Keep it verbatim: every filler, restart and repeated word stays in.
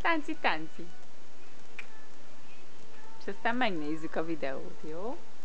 tánci, tánci. És aztán megnézzük a videót, jó?